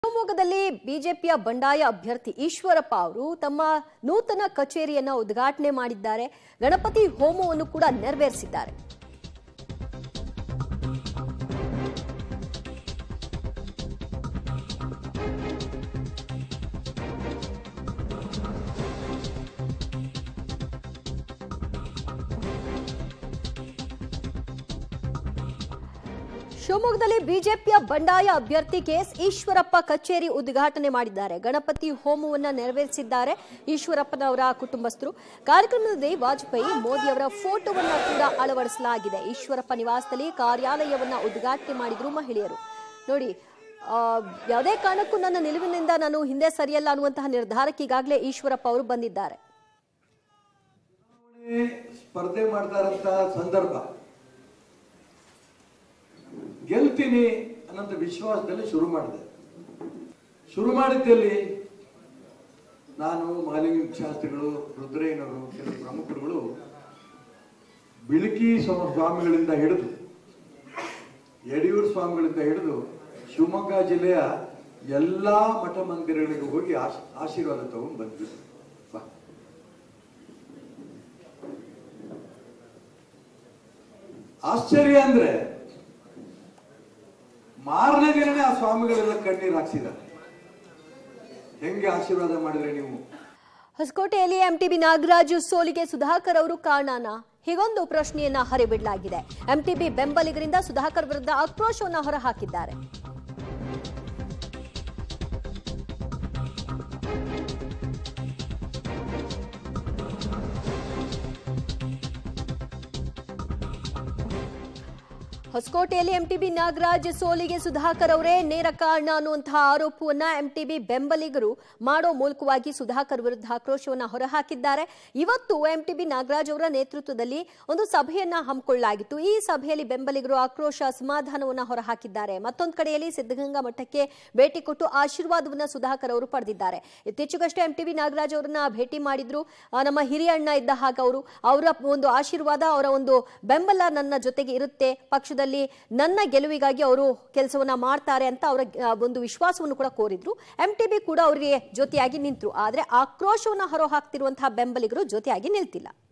ಶಿವಮೊಗ್ಗದಲ್ಲಿ ಬಿಜೆಪಿಯ ಬಂಡಾಯ ಅಭ್ಯರ್ಥಿ ಈಶ್ವರಪ್ಪ ಅವರು ತಮ್ಮ ನೂತನ ಕಚೇರಿಯನ್ನು ಉದ್ಘಾಟನೆ ಮಾಡಿದ್ದಾರೆ. ಗಣಪತಿ ಹೋಮವನ್ನು ಕೂಡ ನೆರವೇರಿಸಿದ್ದಾರೆ. ಶಿವಮೊಗ್ಗದಲ್ಲಿ ಬಿಜೆಪಿಯ ಬಂಡಾಯ ಅಭ್ಯರ್ಥಿ ಕೆಎಸ್ ಈಶ್ವರಪ್ಪ ಕಚೇರಿ ಉದ್ಘಾಟನೆ ಮಾಡಿದ್ದಾರೆ. ಗಣಪತಿ ಹೋಮವನ್ನ ನೆರವೇರಿಸಿದ್ದಾರೆ ಈಶ್ವರಪ್ಪನವರ ಕುಟುಂಬಸ್ಥರು. ಕಾರ್ಯಕ್ರಮದಲ್ಲಿ ವಾಜಪೇಯಿ ಮೋದಿ ಅವರ ಫೋಟೋವನ್ನ ಕೂಡ ಅಳವಡಿಸಲಾಗಿದೆ. ಈಶ್ವರಪ್ಪ ನಿವಾಸದಲ್ಲಿ ಕಾರ್ಯಾಲಯವನ್ನ ಉದ್ಘಾಟನೆ ಮಾಡಿದ್ರು ಮಹಿಳೆಯರು. ನೋಡಿ, ಯಾವುದೇ ಕಾರಣಕ್ಕೂ ನನ್ನ ನಿಲುವಿನಿಂದ ನಾನು ಹಿಂದೆ ಸರಿಯಲ್ಲ ಅನ್ನುವಂತಹ ನಿರ್ಧಾರಕ್ಕೆ ಈಗಾಗಲೇ ಈಶ್ವರಪ್ಪ ಅವರು ಬಂದಿದ್ದಾರೆ. ಸ್ಪರ್ಧೆ ಮಾಡ್ತಾರಂತ ಸಂದರ್ಭ ಗೆಲ್ತೀನಿ ಅನ್ನೋಂಥ ವಿಶ್ವಾಸದಲ್ಲಿ ಶುರು ಮಾಡಿದ್ದಲ್ಲಿ ನಾನು ಮಹಾಲಿಂಗ ಶಾಸ್ತ್ರಿಗಳು, ರುದ್ರಯ್ಯನವರು, ಕೆಲವು ಪ್ರಮುಖರುಗಳು ಬಿಳಕಿ ಸ್ವಾಮಿಗಳಿಂದ ಹಿಡಿದು ಯಡಿಯೂರು ಸ್ವಾಮಿಗಳಿಂದ ಹಿಡಿದು ಶಿವಮೊಗ್ಗ ಜಿಲ್ಲೆಯ ಎಲ್ಲಾ ಮಠ ಮಂದಿರಗಳಿಗೆ ಹೋಗಿ ಆಶೀರ್ವಾದ ತಗೊಂಡು ಬಂದ್ವಿ. ಆಶ್ಚರ್ಯ ಅಂದ್ರೆ ಮಾರನೇ ದಿನನೇ ಆ ಸ್ವಾಮಿಗಳೆಲ್ಲ ಕಣ್ಣೀರು ಹಾಕ್ಸಿದ್ದಾರೆ. ಹೆಂಗೆ ಆಶೀರ್ವಾದ ಮಾಡಿದ್ರೆ ನೀವು? ಹೊಸಕೋಟೆಯಲ್ಲಿ ಎಂಟಿಬಿ ನಾಗರಾಜು ಸೋಲಿಗೆ ಸುಧಾಕರ್ ಅವರು ಕಾರಣನಾ? ಹೀಗೊಂದು ಪ್ರಶ್ನೆಯನ್ನ ಹರಿಬಿಡಲಾಗಿದೆ. ಎಂಟಿಬಿ ಬೆಂಬಲಿಗರಿಂದ ಸುಧಾಕರ್ ವಿರುದ್ಧ ಆಕ್ರೋಶವನ್ನ ಹೊರಹಾಕಿದ್ದಾರೆ. ಹೊಸಕೋಟೆಯಲ್ಲಿ ಎಂಟಿಬಿ ನಾಗರಾಜ್ ಸೋಲಿಗೆ ಸುಧಾಕರ್ ಅವರೇ ನೇರ ಕಾರಣ ಅನ್ನುವಂತಹ ಆರೋಪವನ್ನ ಎಂಟಿಬಿ ಬೆಂಬಲಿಗರು ಮಾಡೋ ಮೂಲಕವಾಗಿ ಸುಧಾಕರ್ ವಿರುದ್ಧ ಆಕ್ರೋಶವನ್ನ ಹೊರಹಾಕಿದ್ದಾರೆ. ಇವತ್ತು ಎಂಟಿಬಿ ನಾಗರಾಜ್ ಅವರ ನೇತೃತ್ವದಲ್ಲಿ ಒಂದು ಸಭೆಯನ್ನ ಹಮ್ಮಿಕೊಳ್ಳಲಾಗಿತ್ತು. ಈ ಸಭೆಯಲ್ಲಿ ಬೆಂಬಲಿಗರು ಆಕ್ರೋಶ ಅಸಮಾಧಾನವನ್ನ ಹೊರಹಾಕಿದ್ದಾರೆ. ಮತ್ತೊಂದು ಕಡೆಯಲ್ಲಿ ಸಿದ್ಧಗಂಗಾ ಮಠಕ್ಕೆ ಭೇಟಿ ಕೊಟ್ಟು ಆಶೀರ್ವಾದವನ್ನ ಸುಧಾಕರ್ ಅವರು ಪಡೆದಿದ್ದಾರೆ. ಇತ್ತೀಚೆಗಷ್ಟೇ ಎಂಟಿಬಿ ನಾಗರಾಜ್ ಅವರನ್ನ ಭೇಟಿ ಮಾಡಿದ್ರು. ನಮ್ಮ ಹಿರಿಯ ಅಣ್ಣ ಇದ್ದ ಹಾಗ ಅವರ ಒಂದು ಆಶೀರ್ವಾದ, ಅವರ ಒಂದು ಬೆಂಬಲ ನನ್ನ ಜೊತೆಗೆ ಇರುತ್ತೆ, ಪಕ್ಷದ ನನ್ನ ಗೆಲುವಿಗಾಗಿ ಅವರು ಕೆಲಸವನ್ನ ಮಾಡ್ತಾರೆ ಅಂತ ಅವರ ಒಂದು ವಿಶ್ವಾಸವನ್ನು ಕೂಡ ಕೋರಿದ್ರು. ಎಂಟಿಬಿ ಕೂಡ ಅವರಿಗೆ ಜೊತೆಯಾಗಿ ನಿಂತರು. ಆದ್ರೆ ಆಕ್ರೋಶವನ್ನ ಹೊರಹಾಕ್ತಿರುವಂತಹ ಬೆಂಬಲಿಗರು ಜೊತೆಯಾಗಿ ನಿಲ್ತಿಲ್ಲ.